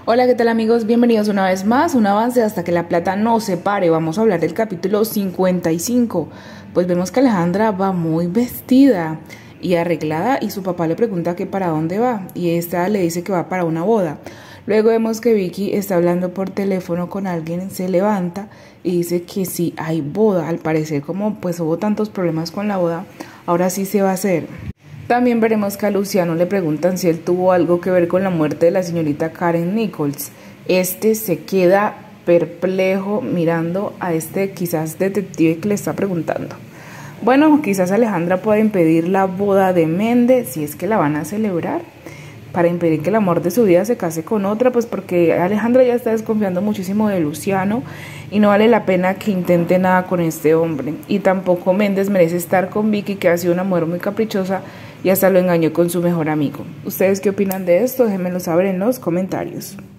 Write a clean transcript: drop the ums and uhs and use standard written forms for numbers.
Hola, ¿qué tal amigos? Bienvenidos una vez más, un avance hasta que la plata nos separe. Vamos a hablar del capítulo 55. Pues vemos que Alejandra va muy vestida y arreglada y su papá le pregunta que para dónde va y esta le dice que va para una boda. Luego vemos que Vicky está hablando por teléfono con alguien, se levanta y dice que sí hay boda. Al parecer, como pues hubo tantos problemas con la boda, ahora sí se va a hacer. También veremos que a Luciano le preguntan si él tuvo algo que ver con la muerte de la señorita Karen Nichols. Este se queda perplejo mirando a este quizás detective que le está preguntando. Bueno, quizás Alejandra pueda impedir la boda de Méndez si es que la van a celebrar, para impedir que el amor de su vida se case con otra, pues porque Alejandra ya está desconfiando muchísimo de Luciano y no vale la pena que intente nada con este hombre. Y tampoco Méndez merece estar con Vicky, que ha sido una mujer muy caprichosa y hasta lo engañó con su mejor amigo. ¿Ustedes qué opinan de esto? Déjenmelo saber en los comentarios.